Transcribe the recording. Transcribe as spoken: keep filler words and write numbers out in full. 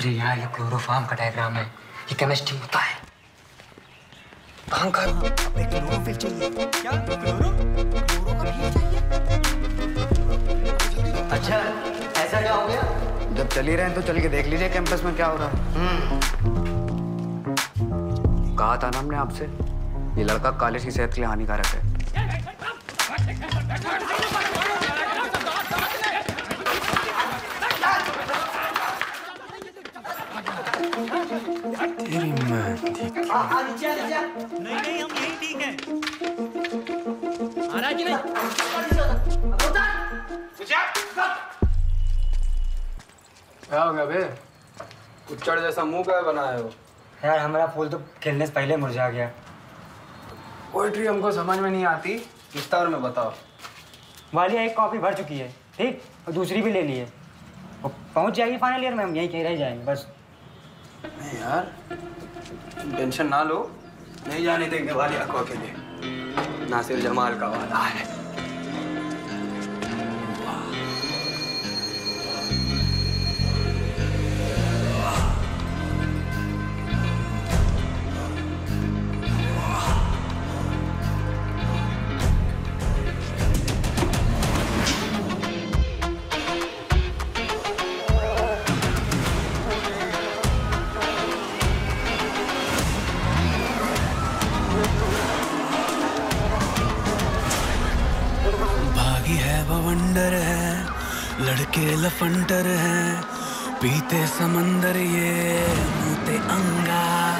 अरे यार ये क्लोरोफॉर्म का डायग्राम है, ये केमिस्ट्री होता है। कहाँ का? अपने क्लोरोफिल चाहिए। क्या क्लोरो? क्लोरो का फिल चाहिए। अच्छा ऐसा क्या हो गया? जब चल ही रहे हैं तो चल के देख लीजिए कैंपस में क्या हो रहा है। कहा था ना हमने आपसे, ये लड़का कॉलेज की सेहत के लिए हानिकारक है। तेरी माँ ठीक है। नहीं नहीं हम यही ठीक है। आ रहा कि नहीं? क्या हो गया बे? कुच्चड़ जैसा मुंह क्या बनाए हो? यार हमारा फूल तो खिलने से पहले मुरझा गया। पोएट्री हमको समझ में नहीं आती, विस्तार में बताओ। वालिया एक कॉपी भर चुकी है, ठीक, और दूसरी भी ले ली है। वो पहुंच जाएगी फाइनल ईयर में, हम यहीं कहीं रह जाएंगे बस। नहीं यार, टेंशन ना लो, नहीं जाने देंगे वालिया को अकेले। नासिर जमाल का वादा है। बवंडर है, लड़के लफंडर हैं, पीते समंदर ये मुते अंगार।